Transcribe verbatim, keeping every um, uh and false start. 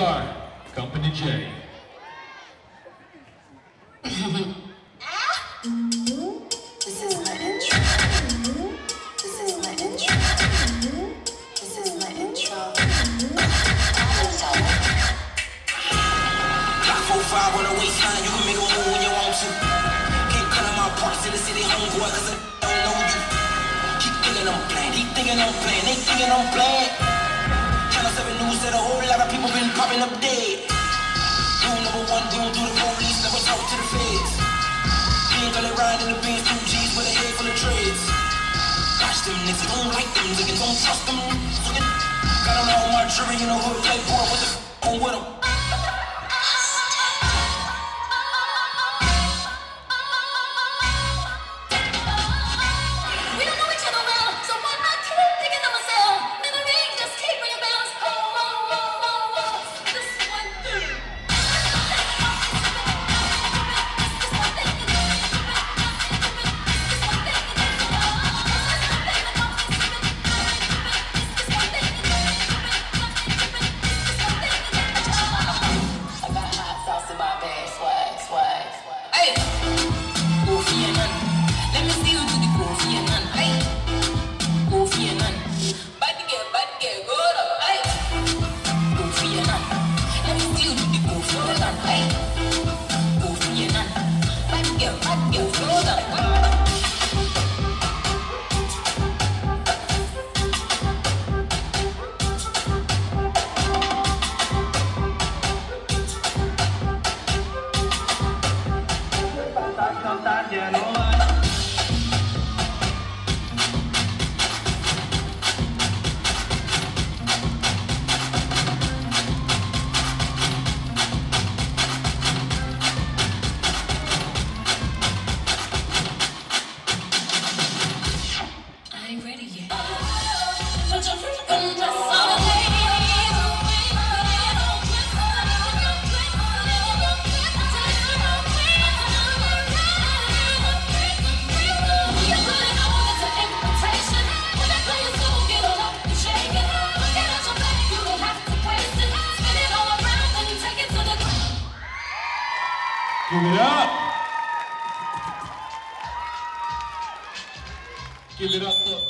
star, Company J. This is my intro. This is my intro. This is my intro. Block four five on the waistline, you can make a move when you want to. Can't cut on my parts in the city, homeboy, cause I don't know you. Keep thinking I'm playing, keep thinking I'm playing, they thinking I'm playing. Channel seven News said a whole lot of people been popping up dead. Rule number one, we don't do the police, never talk to the feds. We ain't gonna ride in the Benz, two G's with a head full of treads. Watch them niggas, don't like them niggas, don't trust them niggas. Got them all my jury in the hood, playboy, what the f*** on with them? Give it up! Give it up for